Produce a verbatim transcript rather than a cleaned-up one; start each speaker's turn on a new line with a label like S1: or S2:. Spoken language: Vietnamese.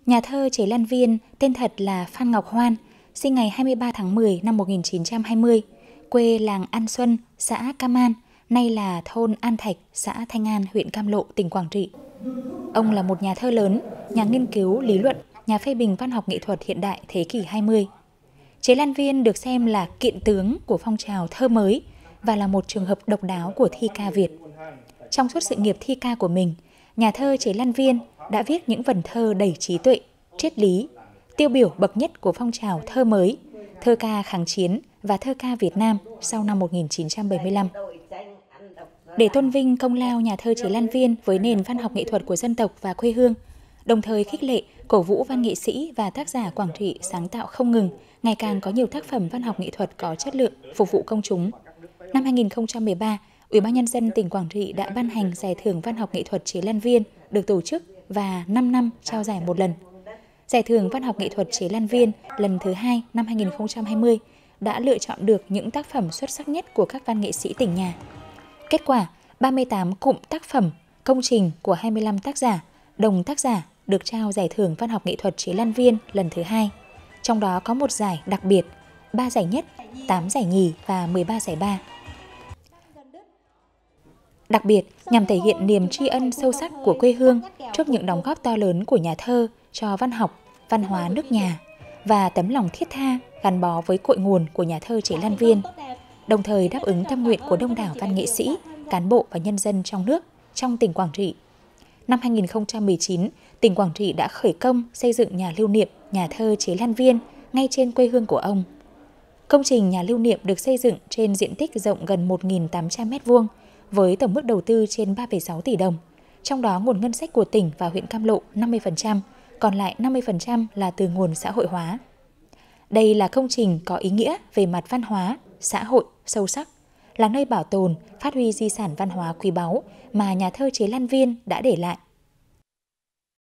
S1: Nhà thơ Chế Lan Viên, tên thật là Phan Ngọc Hoan, sinh ngày hai mươi ba tháng mười năm một nghìn chín trăm hai mươi, quê làng An Xuân, xã Cam An, nay là thôn An Thạch, xã Thanh An, huyện Cam Lộ, tỉnh Quảng Trị. Ông là một nhà thơ lớn, nhà nghiên cứu lý luận, nhà phê bình văn học nghệ thuật hiện đại thế kỷ hai mươi. Chế Lan Viên được xem là kiện tướng của phong trào thơ mới và là một trường hợp độc đáo của thi ca Việt. Trong suốt sự nghiệp thi ca của mình, nhà thơ Chế Lan Viên đã viết những vần thơ đầy trí tuệ, triết lý, tiêu biểu bậc nhất của phong trào thơ mới, thơ ca kháng chiến và thơ ca Việt Nam sau năm một nghìn chín trăm bảy mươi lăm. Để tôn vinh công lao nhà thơ Chế Lan Viên với nền văn học nghệ thuật của dân tộc và quê hương, đồng thời khích lệ, cổ vũ văn nghệ sĩ và tác giả Quảng Trị sáng tạo không ngừng, ngày càng có nhiều tác phẩm văn học nghệ thuật có chất lượng, phục vụ công chúng. Năm hai nghìn không trăm mười ba, Ủy ban Nhân dân tỉnh Quảng Trị đã ban hành giải thưởng văn học nghệ thuật Chế Lan Viên được tổ chức và năm năm trao giải một lần. Giải thưởng văn học nghệ thuật Chế Lan Viên lần thứ hai năm hai nghìn không trăm hai mươi đã lựa chọn được những tác phẩm xuất sắc nhất của các văn nghệ sĩ tỉnh nhà. Kết quả, ba mươi tám cụm tác phẩm, công trình của hai mươi lăm tác giả, đồng tác giả được trao giải thưởng văn học nghệ thuật Chế Lan Viên lần thứ hai. Trong đó có một giải đặc biệt, ba giải nhất, tám giải nhì và mười ba giải ba. Đặc biệt, nhằm thể hiện niềm tri ân sâu sắc của quê hương trước những đóng góp to lớn của nhà thơ cho văn học, văn hóa nước nhà và tấm lòng thiết tha gắn bó với cội nguồn của nhà thơ Chế Lan Viên, đồng thời đáp ứng tâm nguyện của đông đảo văn nghệ sĩ, cán bộ và nhân dân trong nước, trong tỉnh Quảng Trị. Năm hai nghìn không trăm mười chín, tỉnh Quảng Trị đã khởi công xây dựng nhà lưu niệm nhà thơ Chế Lan Viên ngay trên quê hương của ông. Công trình nhà lưu niệm được xây dựng trên diện tích rộng gần một nghìn tám trăm mét vuông với tổng mức đầu tư trên ba phẩy sáu tỷ đồng. Trong đó nguồn ngân sách của tỉnh và huyện Cam Lộ năm mươi phần trăm, còn lại năm mươi phần trăm là từ nguồn xã hội hóa. Đây là công trình có ý nghĩa về mặt văn hóa, xã hội sâu sắc, là nơi bảo tồn, phát huy di sản văn hóa quý báu mà nhà thơ Chế Lan Viên đã để lại.